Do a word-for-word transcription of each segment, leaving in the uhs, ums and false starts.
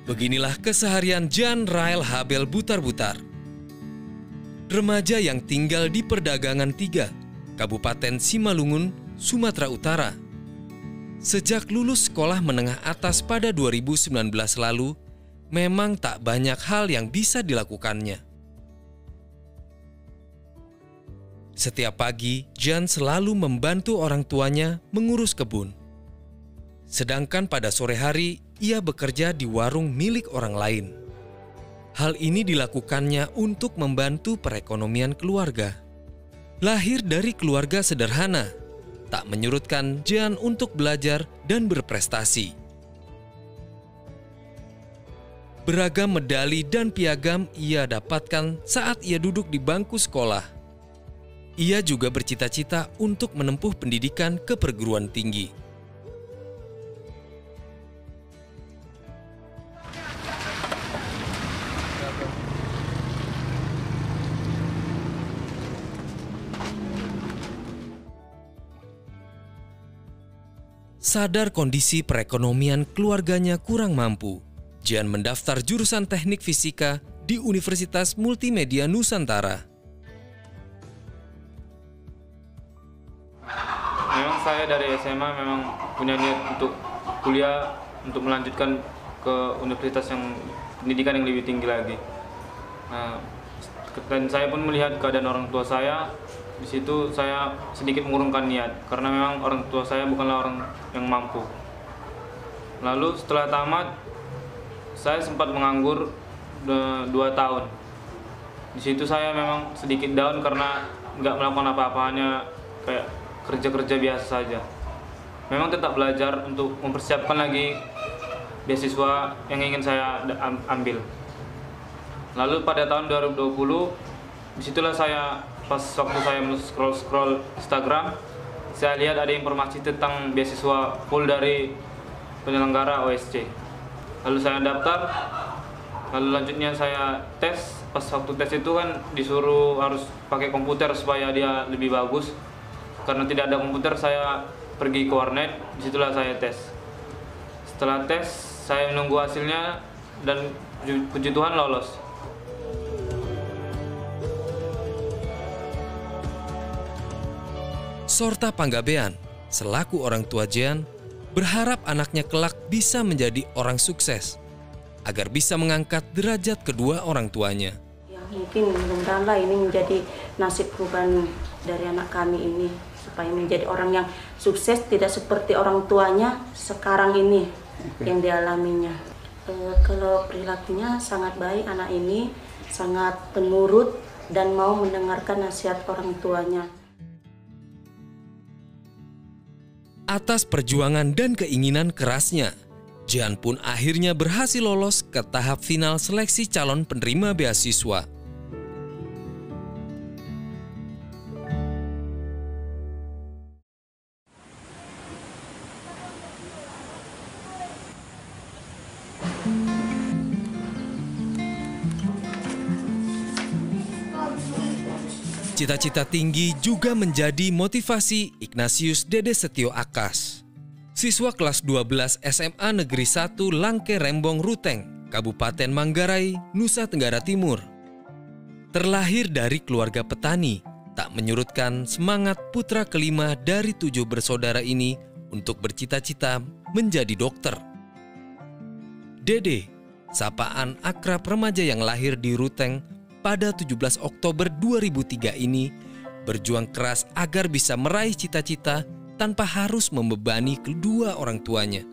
Beginilah keseharian Jan Rael Habel Butar-Butar. Remaja yang tinggal di Perdagangan tiga, Kabupaten Simalungun, Sumatera Utara. Sejak lulus sekolah menengah atas pada dua ribu sembilan belas lalu, memang tak banyak hal yang bisa dilakukannya. Setiap pagi, Jan selalu membantu orang tuanya mengurus kebun. Sedangkan pada sore hari, ia bekerja di warung milik orang lain. Hal ini dilakukannya untuk membantu perekonomian keluarga. Lahir dari keluarga sederhana, tak menyurutkan Jan untuk belajar dan berprestasi. Beragam medali dan piagam ia dapatkan saat ia duduk di bangku sekolah. Ia juga bercita-cita untuk menempuh pendidikan ke perguruan tinggi. Sadar kondisi perekonomian keluarganya kurang mampu, Jan mendaftar jurusan Teknik Fisika di Universitas Multimedia Nusantara. Memang saya dari S M A memang punya niat untuk kuliah, untuk melanjutkan ke universitas yang pendidikan yang lebih tinggi lagi. Nah, dan saya pun melihat keadaan orang tua saya. Di situ saya sedikit mengurungkan niat karena memang orang tua saya bukanlah orang yang mampu. Lalu setelah tamat, saya sempat menganggur dua tahun. Di situ saya memang sedikit down karena nggak melakukan apa-apa, hanya kayak kerja-kerja biasa saja. Memang tetap belajar untuk mempersiapkan lagi beasiswa yang ingin saya ambil. Lalu pada tahun dua ribu dua puluh, disitulah saya pas waktu saya scroll-scroll Instagram, saya lihat ada informasi tentang beasiswa full dari penyelenggara O S C. Lalu saya daftar, lalu lanjutnya saya tes. Pas waktu tes itu kan disuruh harus pakai komputer supaya dia lebih bagus. Karena tidak ada komputer, saya pergi ke warnet, disitulah saya tes. Setelah tes, saya menunggu hasilnya dan puji Tuhan lolos. Sorta Panggabean, selaku orang tua Jan, berharap anaknya kelak bisa menjadi orang sukses, agar bisa mengangkat derajat kedua orang tuanya. Ya, mungkin mudah-mudahan ini menjadi nasib perubahan dari anak kami ini, supaya menjadi orang yang sukses, tidak seperti orang tuanya sekarang ini yang dialaminya. E, kalau perilakunya sangat baik, anak ini sangat penurut dan mau mendengarkan nasihat orang tuanya. Atas perjuangan dan keinginan kerasnya, Jan pun akhirnya berhasil lolos ke tahap final seleksi calon penerima beasiswa. Cita-cita tinggi juga menjadi motivasi Ignatius Dede Setio Akas, siswa kelas dua belas S M A Negeri satu Langke Rembong Ruteng, Kabupaten Manggarai, Nusa Tenggara Timur. Terlahir dari keluarga petani, tak menyurutkan semangat putra kelima dari tujuh bersaudara ini untuk bercita-cita menjadi dokter. Dede, sapaan akrab remaja yang lahir di Ruteng pada tujuh belas Oktober dua ribu tiga ini, berjuang keras agar bisa meraih cita-cita tanpa harus membebani kedua orang tuanya.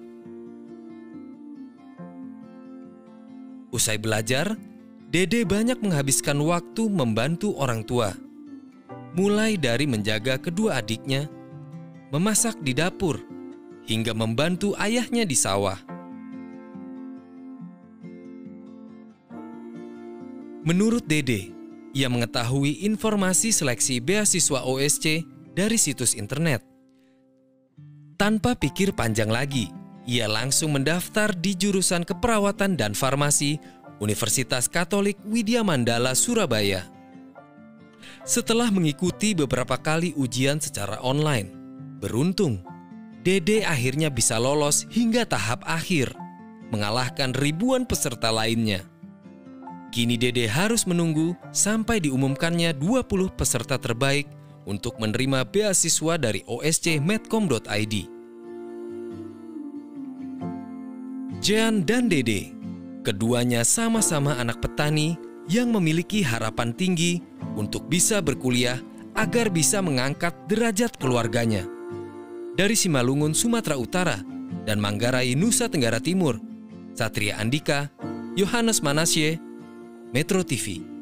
Usai belajar, Dede banyak menghabiskan waktu membantu orang tua. Mulai dari menjaga kedua adiknya, memasak di dapur, hingga membantu ayahnya di sawah. Menurut Dede, ia mengetahui informasi seleksi beasiswa O S C dari situs internet. Tanpa pikir panjang lagi, ia langsung mendaftar di jurusan keperawatan dan farmasi Universitas Katolik Widya Mandala Surabaya. Setelah mengikuti beberapa kali ujian secara online, beruntung Dede akhirnya bisa lolos hingga tahap akhir. mengalahkan ribuan peserta lainnya. Kini Dede harus menunggu sampai diumumkannya dua puluh peserta terbaik untuk menerima beasiswa dari O S C medcom dot I D. Jean dan Dede, keduanya sama-sama anak petani yang memiliki harapan tinggi untuk bisa berkuliah agar bisa mengangkat derajat keluarganya. Dari Simalungun, Sumatera Utara, dan Manggarai, Nusa Tenggara Timur, Satria Andika, Yohanes Manasye, Metro T V.